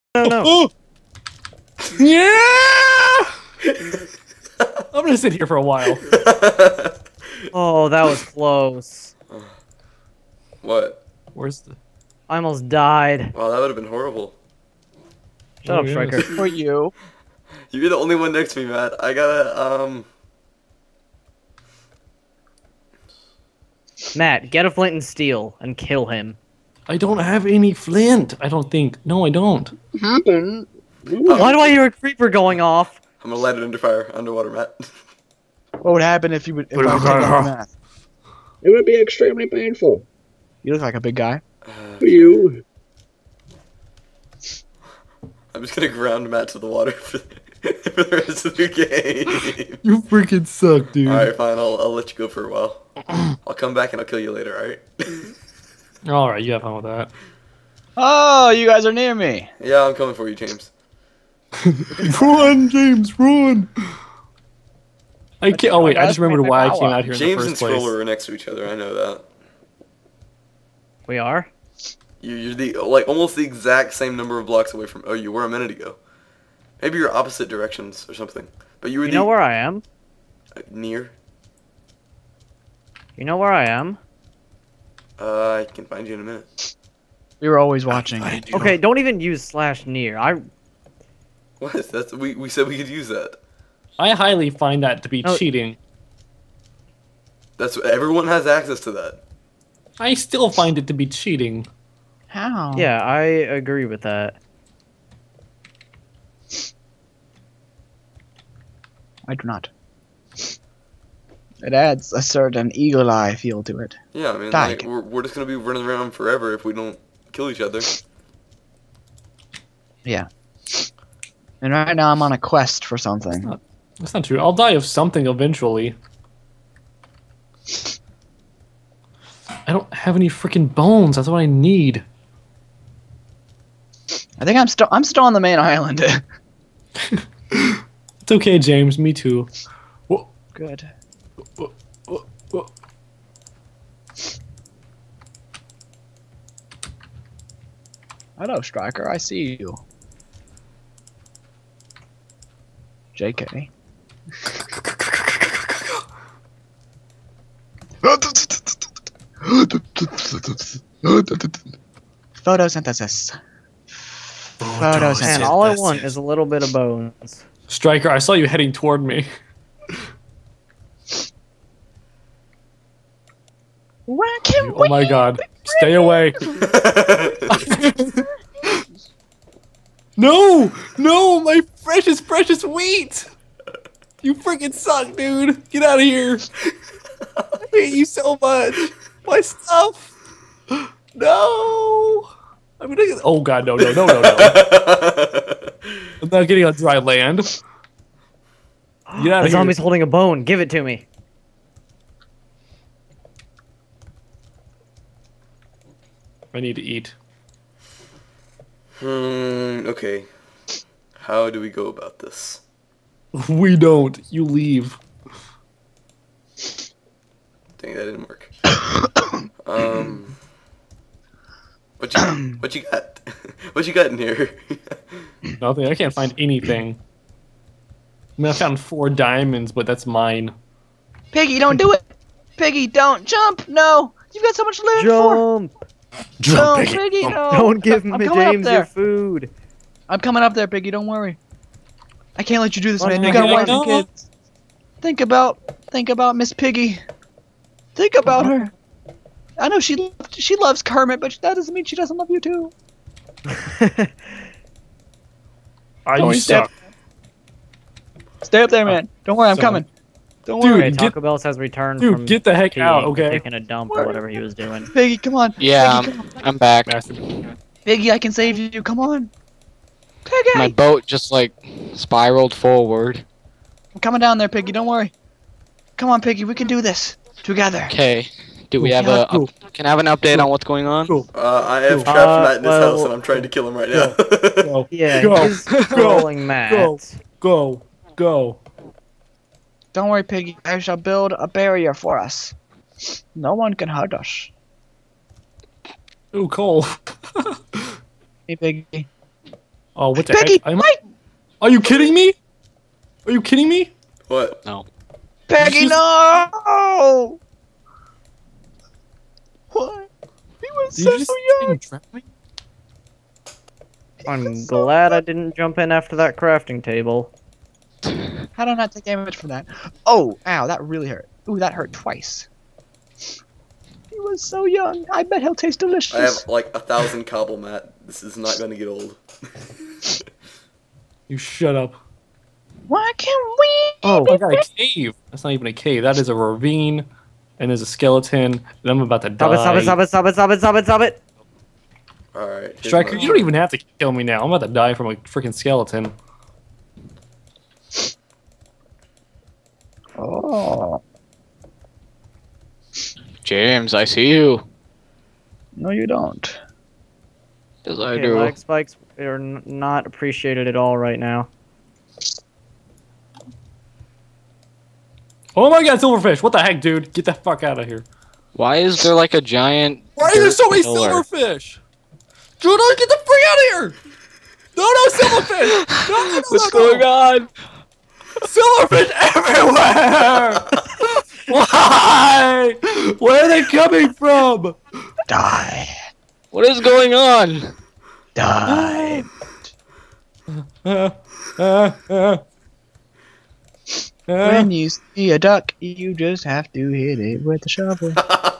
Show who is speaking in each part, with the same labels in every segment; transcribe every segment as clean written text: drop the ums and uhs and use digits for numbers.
Speaker 1: No.
Speaker 2: Oh! Yeah! I'm gonna sit here for a while.
Speaker 1: Oh, that was close.
Speaker 3: What?
Speaker 2: Where's the...
Speaker 1: I almost died.
Speaker 3: Wow, that would have been horrible.
Speaker 1: Shut up,
Speaker 2: yes.
Speaker 1: Striker.
Speaker 4: For you.
Speaker 3: You're the only one next to me, Matt. I gotta,
Speaker 1: Matt, get a flint and steel and kill him.
Speaker 2: I don't have any flint. I don't think. No, I don't.
Speaker 4: Happen.
Speaker 1: Why do I hear a creeper going off?
Speaker 3: I'm gonna light it underwater, Matt.
Speaker 4: What would happen if you would? If I was taking the math?
Speaker 5: It would be extremely painful
Speaker 4: You look like a big guy.
Speaker 5: for you.
Speaker 3: I'm just gonna ground Matt to the water for the rest of the game.
Speaker 2: You freaking suck, dude.
Speaker 3: Alright, fine. I'll let you go for a while. I'll come back and I'll kill you later, alright?
Speaker 2: Alright, you have fun with that.
Speaker 4: Oh, you guys are near me.
Speaker 3: Yeah, I'm coming for you, James.
Speaker 2: Run, James, run! I can't. Oh wait, I just remembered why I came out here in the
Speaker 3: James and
Speaker 2: first place.
Speaker 3: Scroller are next to each other, I know that.
Speaker 1: We are?
Speaker 3: You're the, like, almost the exact same number of blocks away from... Oh, you were a minute ago. Maybe you're opposite directions or something. But you were
Speaker 1: You know where I am?
Speaker 3: Near?
Speaker 1: You know where I am?
Speaker 3: I can find you in a minute.
Speaker 4: We were always watching.
Speaker 1: Okay, don't even use /near.
Speaker 3: What? That's we said we could use that.
Speaker 2: I highly find that to be
Speaker 1: Oh.
Speaker 2: cheating.
Speaker 3: That's everyone has access to that.
Speaker 2: I still find it to be cheating.
Speaker 4: How?
Speaker 1: Yeah, I agree with that.
Speaker 4: I do not. It adds a certain eagle eye feel to it.
Speaker 3: Yeah, I mean,
Speaker 4: Die.
Speaker 3: like, we're just gonna be running around forever if we don't kill each other.
Speaker 4: Yeah. And right now I'm on a quest for something.
Speaker 2: That's not true. I'll die of something eventually. I don't have any freaking bones. That's what I need.
Speaker 4: I think I'm still on the main island.
Speaker 2: It's okay, James. Me too.
Speaker 4: Good. Hello, Striker. I see you. JK. Photosynthesis. Photosynthesis.
Speaker 1: Man, all I want is a little bit of bones.
Speaker 2: Striker, I saw you heading toward me. Oh my god. Stay away. No! No! My precious, precious wheat! You freaking suck, dude! Get out of here! I hate you so much! My stuff! No! I'm gonna get. Oh god, no, no, no, no, no. I'm not getting on dry land. Get out
Speaker 1: The
Speaker 2: of here.
Speaker 1: zombie's holding a bone. Give it to me.
Speaker 2: I need to eat.
Speaker 3: Okay. How do we go about this?
Speaker 2: We don't. You leave.
Speaker 3: Dang, that didn't work. What you got? What you got in here?
Speaker 2: Nothing. I can't find anything. I mean, I found 4 diamonds, but that's mine.
Speaker 4: Piggy, don't do it! Piggy, don't jump! No! You've got so much to live for!
Speaker 1: Jump!
Speaker 4: No, Piggy, no!
Speaker 1: Don't give
Speaker 4: I'm
Speaker 1: me
Speaker 4: coming up
Speaker 1: James
Speaker 4: there.
Speaker 1: your food.
Speaker 4: I'm coming up there, Piggy, don't worry. I can't let you do this, man. You
Speaker 1: Okay,
Speaker 4: got
Speaker 1: I
Speaker 4: wife and
Speaker 2: know.
Speaker 4: kids. Think about Miss Piggy. Think about her. I know she loves Kermit, but that doesn't mean she doesn't love you too.
Speaker 2: I
Speaker 4: Don't
Speaker 2: suck.
Speaker 4: Stay up there, man. Don't worry, I'm
Speaker 2: So-
Speaker 4: coming. Don't
Speaker 2: Dude,
Speaker 4: worry.
Speaker 1: Okay,
Speaker 2: get-
Speaker 1: Taco Bell has returned
Speaker 2: Dude,
Speaker 1: from
Speaker 2: get the heck out, okay?
Speaker 1: taking a dump or whatever he was doing.
Speaker 4: Piggy, come on.
Speaker 6: Yeah,
Speaker 4: Piggy, come on.
Speaker 6: I'm back.
Speaker 4: Piggy, I can save you. Come on. Piggy!
Speaker 6: My boat just like spiraled forward.
Speaker 4: I'm coming down there, Piggy. Don't worry. Come on, Piggy. We can do this together.
Speaker 6: Okay. Do we have
Speaker 4: Yeah,
Speaker 6: a? Can I have an update on what's going on?
Speaker 2: Cool.
Speaker 3: I have trapped Matt in his
Speaker 1: well-
Speaker 3: house and I'm trying to kill him right now.
Speaker 2: Go.
Speaker 1: Yeah,
Speaker 2: Go.
Speaker 1: he's trolling Matt.
Speaker 2: Go. Go. Go.
Speaker 4: Don't worry, Piggy. I shall build a barrier for us. No one can hurt us.
Speaker 2: Ooh, Cole.
Speaker 4: Hey, Piggy.
Speaker 2: Oh, what the
Speaker 4: Peggy,
Speaker 2: heck?
Speaker 4: wait!
Speaker 2: Are you kidding me? Are you kidding me?
Speaker 3: What?
Speaker 6: No.
Speaker 4: Peggy, no! What? He was
Speaker 2: Did
Speaker 4: so
Speaker 2: you just
Speaker 4: young.
Speaker 2: drown me?
Speaker 1: I'm glad I didn't jump in after that crafting table.
Speaker 4: How did I not take damage from that? Oh, ow, that really hurt. Ooh, that hurt twice. He was so young. I bet he'll taste delicious.
Speaker 3: I have like 1,000 cobble, Matt. This is not gonna get old.
Speaker 2: You shut up.
Speaker 4: Why can't we?
Speaker 1: Oh,
Speaker 2: I got a cave. That's not even a cave. That is a ravine, and there's a skeleton, and I'm about to die.
Speaker 1: stop it, stop it, stop it, stop it, stop it, stop it!
Speaker 3: Alright. here's
Speaker 2: Striker,
Speaker 3: my-
Speaker 2: you don't even have to kill me now. I'm about to die from a freaking skeleton.
Speaker 4: Oh,
Speaker 6: James, I see you.
Speaker 4: no, you don't.
Speaker 6: Yes, I
Speaker 1: Okay,
Speaker 6: do.
Speaker 1: lag spikes are not appreciated at all right now.
Speaker 2: Oh my god, silverfish! What the heck, dude? Get the fuck out of here.
Speaker 6: Why is there like a giant?
Speaker 2: Why are there
Speaker 6: dirt
Speaker 2: so many
Speaker 6: pillar?
Speaker 2: silverfish? Judah, get the freak out of here! No, silverfish! No,
Speaker 6: What's going on?
Speaker 2: Silverfish everywhere! Why? Where are they coming from?
Speaker 4: Die.
Speaker 6: What is going on?
Speaker 4: Die. When you see a duck, you just have to hit it with a shovel.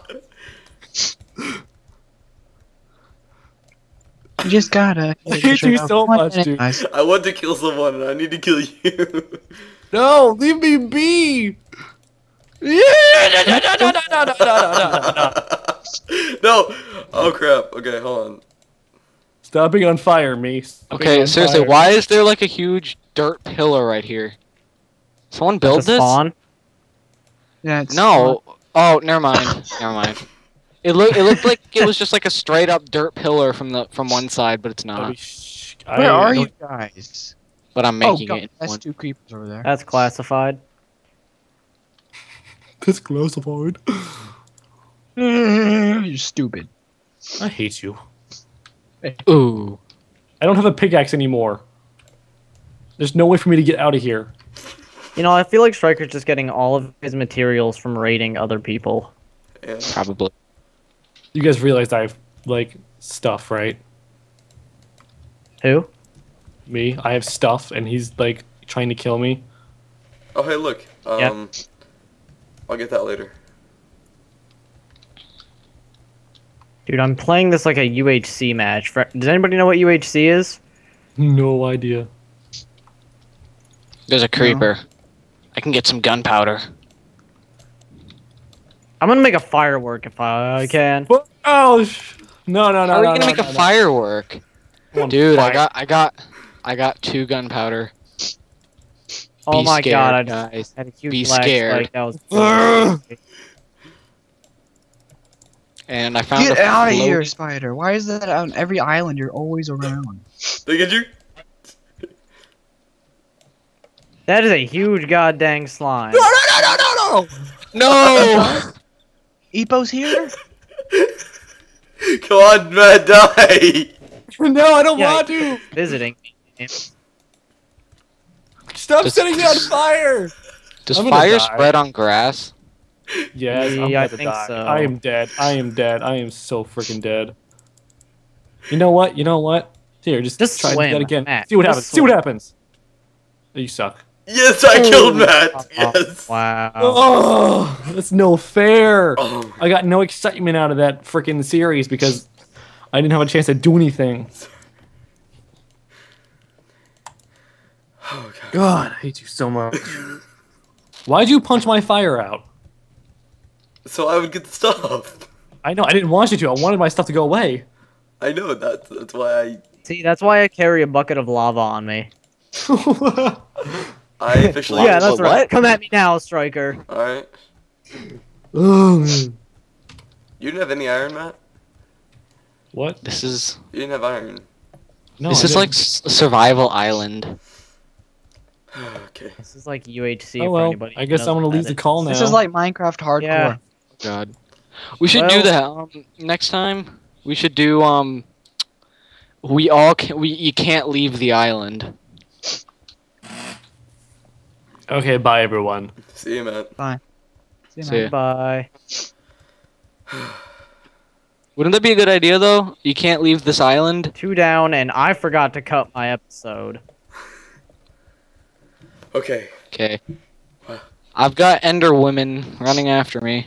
Speaker 4: You just gotta.
Speaker 2: I hate you so much, dude.
Speaker 4: Nice.
Speaker 3: I want to kill someone and I need to kill you.
Speaker 2: No, leave me be!
Speaker 3: No! Oh crap. Okay, hold on.
Speaker 2: Stop being on fire, me. Stop being
Speaker 6: Okay,
Speaker 2: on
Speaker 6: seriously,
Speaker 2: fire.
Speaker 6: why is there like a huge dirt pillar right here? Someone build
Speaker 1: That's a
Speaker 6: this?
Speaker 1: spawn.
Speaker 4: Yeah, it's
Speaker 6: No. Oh, never mind. Never mind. It looked like it was just like a straight up dirt pillar from one side, but it's not.
Speaker 4: Where are you guys?
Speaker 6: But I'm
Speaker 4: Oh,
Speaker 6: making
Speaker 4: God,
Speaker 6: it.
Speaker 4: that's
Speaker 6: One.
Speaker 4: two creepers over there.
Speaker 1: That's classified.
Speaker 2: That's classified.
Speaker 4: You're stupid.
Speaker 2: I hate you.
Speaker 6: Ooh.
Speaker 2: I don't have a pickaxe anymore. There's no way for me to get out of here.
Speaker 1: You know, I feel like Striker's just getting all of his materials from raiding other people.
Speaker 3: Yeah.
Speaker 6: Probably.
Speaker 2: You guys realized I have, like, stuff, right?
Speaker 1: Who?
Speaker 2: Me. I have stuff, and he's, like, trying to kill me.
Speaker 3: Oh hey, look.
Speaker 1: Yeah.
Speaker 3: I'll get that later.
Speaker 1: Dude, I'm playing this like a UHC match. Does anybody know what UHC is?
Speaker 2: No idea.
Speaker 6: There's a creeper. I can get some gunpowder.
Speaker 1: I'm gonna make a firework if I can.
Speaker 2: What? Oh, no, no, no,
Speaker 6: How are
Speaker 2: no,
Speaker 6: you gonna
Speaker 2: no,
Speaker 6: make
Speaker 2: no,
Speaker 6: a
Speaker 2: no.
Speaker 6: firework?
Speaker 2: I want
Speaker 6: Dude,
Speaker 2: fire.
Speaker 6: I got 2 gunpowder.
Speaker 1: Oh
Speaker 6: Be
Speaker 1: my
Speaker 6: scared,
Speaker 1: god, I
Speaker 6: guys.
Speaker 1: just had a huge
Speaker 6: Be
Speaker 1: lag
Speaker 6: scared.
Speaker 1: spike. That was
Speaker 6: And I found
Speaker 4: Get
Speaker 6: a
Speaker 4: out of
Speaker 6: float-
Speaker 4: here, spider. Why is that on every island you're always around?
Speaker 3: They get you?
Speaker 1: That is a huge goddamn slime.
Speaker 6: No!
Speaker 4: Epo's here?
Speaker 3: Come on, Matt, die!
Speaker 2: No, I don't
Speaker 1: Yeah.
Speaker 2: want to.
Speaker 1: Visiting.
Speaker 2: Stop
Speaker 6: Just-
Speaker 2: setting me on fire.
Speaker 6: Does
Speaker 2: I'm gonna
Speaker 6: fire
Speaker 2: die.
Speaker 6: spread on grass?
Speaker 2: Yes, I'm
Speaker 1: Yeah, I
Speaker 2: about to
Speaker 1: think
Speaker 2: die.
Speaker 1: so.
Speaker 2: I am dead. I am dead. I am so freaking dead. You know what? You know what? Here, just
Speaker 1: Just
Speaker 2: try
Speaker 1: swim,
Speaker 2: that again.
Speaker 1: Matt.
Speaker 2: See what
Speaker 1: Just
Speaker 2: happens. See what
Speaker 1: swim.
Speaker 2: happens. You suck.
Speaker 3: Yes, I killed Matt! Yes!
Speaker 1: Wow.
Speaker 2: Oh, that's no fair.
Speaker 3: Oh, my-
Speaker 2: I got no excitement out of that freaking series because I didn't have a chance to do anything.
Speaker 3: oh god.
Speaker 2: God, I hate you so much. Why'd you punch my fire out?
Speaker 3: So I would get the stuff.
Speaker 2: I know, I didn't want you to. I wanted my stuff to go away.
Speaker 3: I know, that's why I
Speaker 1: See, that's why I carry a bucket of lava on me.
Speaker 3: officially...
Speaker 1: Yeah, that's
Speaker 6: What?
Speaker 1: right. Come at me now, Striker.
Speaker 3: Alright.
Speaker 2: Oh,
Speaker 3: You didn't have any iron, Matt?
Speaker 2: what?
Speaker 6: This is
Speaker 3: You didn't have iron.
Speaker 2: No,
Speaker 6: this
Speaker 2: I
Speaker 6: is like
Speaker 2: didn't.
Speaker 6: survival island.
Speaker 3: Okay.
Speaker 1: This is like UHC
Speaker 2: Oh
Speaker 1: for
Speaker 2: well,
Speaker 1: anybody.
Speaker 2: I
Speaker 1: who
Speaker 2: guess
Speaker 1: knows
Speaker 2: I'm gonna
Speaker 1: what
Speaker 2: leave
Speaker 1: that
Speaker 2: the
Speaker 1: is.
Speaker 2: call now.
Speaker 4: This is like Minecraft hardcore.
Speaker 1: Yeah.
Speaker 6: God. We should do
Speaker 1: Well-
Speaker 6: that next time. We should do We all can. You can't leave the island.
Speaker 2: Okay, bye everyone.
Speaker 3: See you, Matt.
Speaker 6: See ya.
Speaker 1: Bye.
Speaker 6: Wouldn't that be a good idea though? You can't leave this island.
Speaker 1: 2 down, and I forgot to cut my episode.
Speaker 3: Okay.
Speaker 6: Okay. I've got Ender women running after me.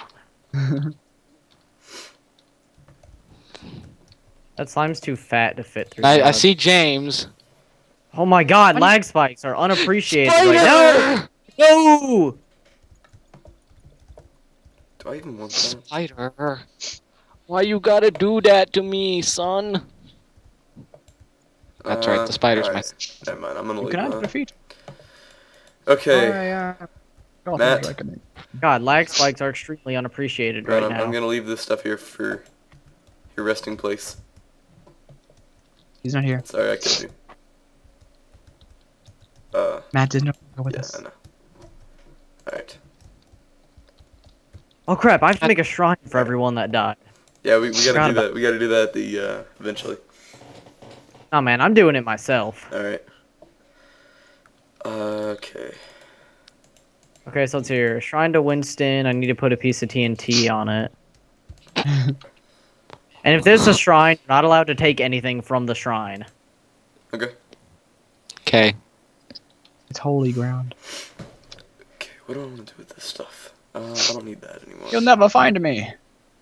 Speaker 1: That slime's too fat to fit through.
Speaker 6: I
Speaker 1: the-
Speaker 6: see James.
Speaker 1: Oh my god, lag spikes are unappreciated right now. No!
Speaker 3: Do I even want that?
Speaker 6: Spider. Why you gotta do that to me, son? That's right, the spider's my.
Speaker 3: Never mind, I'm gonna
Speaker 4: You
Speaker 3: leave
Speaker 4: can
Speaker 3: that.
Speaker 4: defeat.
Speaker 3: Okay, Matt.
Speaker 1: God, lag spikes are extremely unappreciated
Speaker 3: Matt,
Speaker 1: right now.
Speaker 3: I'm gonna leave this stuff here for your resting place.
Speaker 4: He's not here.
Speaker 3: Sorry, I killed you.
Speaker 4: Matt didn't go with
Speaker 3: Yeah,
Speaker 4: us.
Speaker 3: I know. Alright.
Speaker 1: Oh crap, I have to make a shrine for everyone that died.
Speaker 3: Yeah, we gotta
Speaker 1: Round
Speaker 3: do that. We gotta do that at the, eventually.
Speaker 1: Oh man, I'm doing it myself.
Speaker 3: Alright. Okay.
Speaker 1: Okay, so let's hear. Shrine to Winston, I need to put a piece of TNT on it. And if there's a shrine, you're not allowed to take anything from the shrine.
Speaker 3: Okay.
Speaker 6: Okay.
Speaker 4: It's holy ground.
Speaker 3: Okay, what do I want to do with this stuff? I don't need that anymore.
Speaker 4: You'll never find me.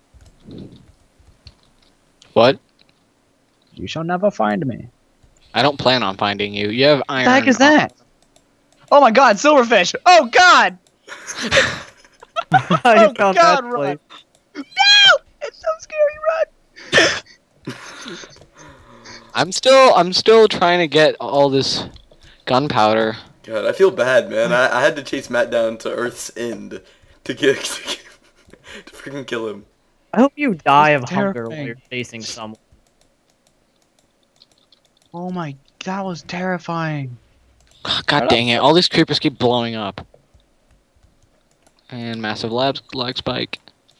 Speaker 6: What?
Speaker 4: You shall never find me.
Speaker 6: I don't plan on finding you. You have iron.
Speaker 4: What the heck is that? Oh my god, silverfish! Oh god!
Speaker 1: I
Speaker 4: Oh
Speaker 1: found
Speaker 4: god,
Speaker 1: that
Speaker 4: run!
Speaker 1: place.
Speaker 4: No! It's so scary, run!
Speaker 6: I'm still trying to get all this gunpowder.
Speaker 3: God, I feel bad, man. I had to chase Matt down to Earth's end to to freaking kill him.
Speaker 1: I hope you die of
Speaker 4: That's
Speaker 1: hunger while
Speaker 4: terrifying.
Speaker 1: you're chasing someone.
Speaker 4: Oh my, that was terrifying.
Speaker 6: God dang it! All these creepers keep blowing up. And massive lag spike.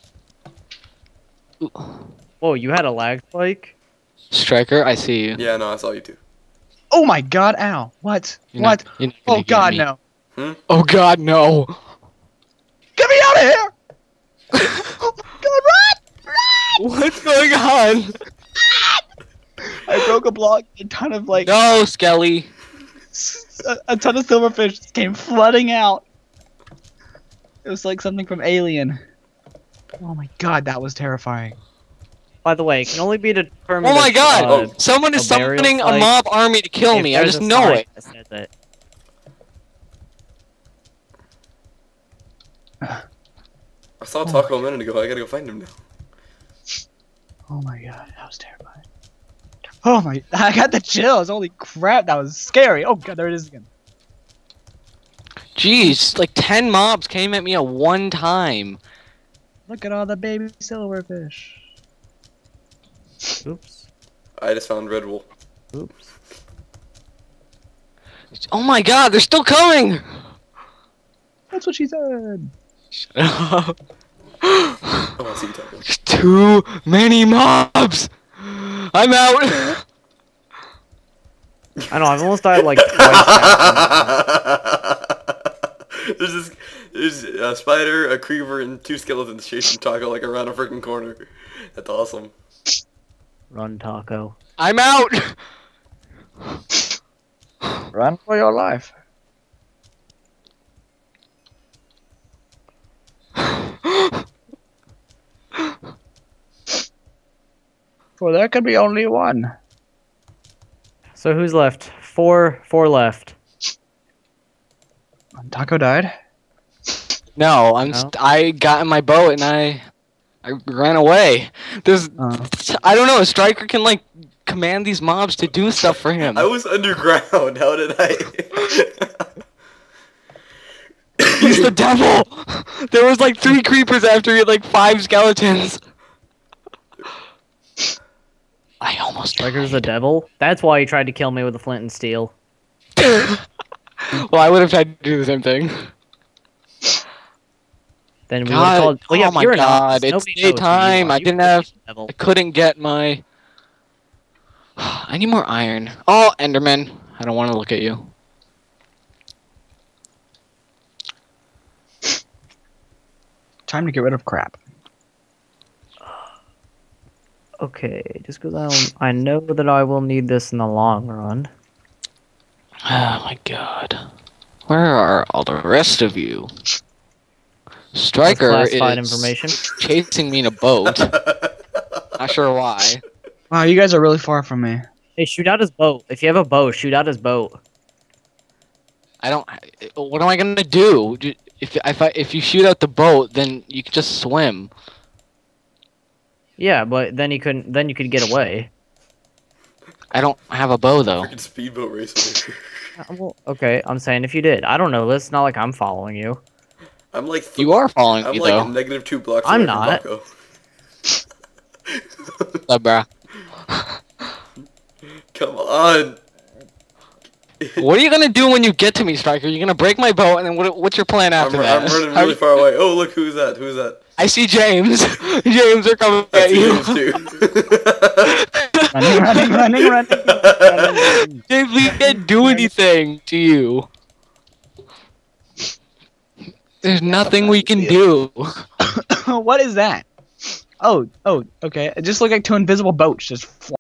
Speaker 6: Ooh.
Speaker 1: Whoa, you had a lag spike?
Speaker 6: Striker, I see you.
Speaker 3: Yeah, no, I saw you too.
Speaker 4: Oh my god, ow. What?
Speaker 6: You're
Speaker 4: What?
Speaker 6: not- you're not gonna
Speaker 4: Oh
Speaker 6: get
Speaker 4: god,
Speaker 6: me.
Speaker 4: no.
Speaker 6: Oh god, no!
Speaker 4: Get me out of here! Oh my god, run! Run!
Speaker 6: What's going on?
Speaker 4: I broke a block, a ton of like,
Speaker 6: No, Skelly.
Speaker 4: a ton of silverfish just came flooding out. It was like something from Alien. Oh my god, that was terrifying.
Speaker 1: By the way, it can only be determined.
Speaker 6: Oh my
Speaker 1: if,
Speaker 6: god! Someone is
Speaker 1: a burial
Speaker 6: summoning a
Speaker 1: site,
Speaker 6: mob army to kill
Speaker 1: if
Speaker 6: me. I
Speaker 1: there's
Speaker 6: just
Speaker 1: a
Speaker 6: know
Speaker 1: sign
Speaker 6: it.
Speaker 1: that says it.
Speaker 3: I saw Taco a minute ago. I gotta go find him now.
Speaker 4: Oh my god, that was terrifying. Oh my, I got the chills. Holy crap, that was scary. Oh god, there it is again.
Speaker 6: Jeez, like 10 mobs came at me at one time.
Speaker 4: Look at all the baby silverfish.
Speaker 1: Oops.
Speaker 3: I just found Red Wool.
Speaker 1: Oops.
Speaker 6: Oh my god, they're still coming!
Speaker 4: That's what she said.
Speaker 3: Oh, I see you, Taco.
Speaker 6: There's too many mobs! I'm out!
Speaker 1: I know, I've almost died like twice now.
Speaker 3: There's a spider, a creeper, and 2 skeletons chasing Taco like around a freaking corner. That's awesome.
Speaker 1: Run, Taco.
Speaker 6: I'm out!
Speaker 4: Run for your life. For there could be only one.
Speaker 1: So who's left? Four left.
Speaker 4: Taco died.
Speaker 6: No,
Speaker 1: No?
Speaker 6: I got in my boat and I ran away. There's I don't know, a striker can like command these mobs to do stuff for him.
Speaker 3: I was underground. How did I?
Speaker 6: He's the devil! There was like 3 creepers after me, like 5 skeletons. I almost
Speaker 1: Striker's the devil? That's why he tried to kill me with a flint and steel.
Speaker 6: Well, I would have tried to do the same thing.
Speaker 1: Then we would have
Speaker 6: God,
Speaker 1: called. Well, yeah,
Speaker 6: oh my
Speaker 1: you're
Speaker 6: God,
Speaker 1: not.
Speaker 6: it's daytime. I didn't have- I couldn't get my... I need more iron. Oh, Enderman. I don't want to look at you.
Speaker 4: Time to get rid of crap.
Speaker 1: Okay, just because I know that I will need this in the long run.
Speaker 6: Oh my god. Where are all the rest of you? Striker
Speaker 1: That's classified
Speaker 6: is
Speaker 1: information.
Speaker 6: chasing me in a boat. Not sure why.
Speaker 4: Wow, you guys are really far from me.
Speaker 1: Hey, shoot out his boat. If you have a bow, shoot out his boat.
Speaker 6: I don't. What am I gonna do? If you shoot out the boat, then you can just swim.
Speaker 1: Yeah, but then you couldn't. Then you could get away.
Speaker 6: I don't have a bow though.
Speaker 3: Freaking speedboat racer.
Speaker 1: Well, okay, I'm saying if you did, I don't know this. It's not like I'm following you.
Speaker 3: I'm like.
Speaker 6: You are following
Speaker 3: I'm
Speaker 6: me
Speaker 3: like
Speaker 6: though.
Speaker 3: -2 blocks
Speaker 1: I'm
Speaker 3: away
Speaker 1: not.
Speaker 3: from Bucko.
Speaker 6: Bruh.
Speaker 3: Come on.
Speaker 6: What are you gonna do when you get to me, Striker? You're gonna break my boat, and then what's your plan after
Speaker 3: I'm
Speaker 6: that?
Speaker 3: running really far away. Oh, look, who's that? Who's that?
Speaker 6: I see James. James, they're coming
Speaker 3: I
Speaker 6: at
Speaker 3: see
Speaker 6: you.
Speaker 3: James too.
Speaker 4: Running.
Speaker 6: James, we can't do anything to you. There's nothing we can do.
Speaker 4: What is that? Oh, okay. It just looked like two invisible boats just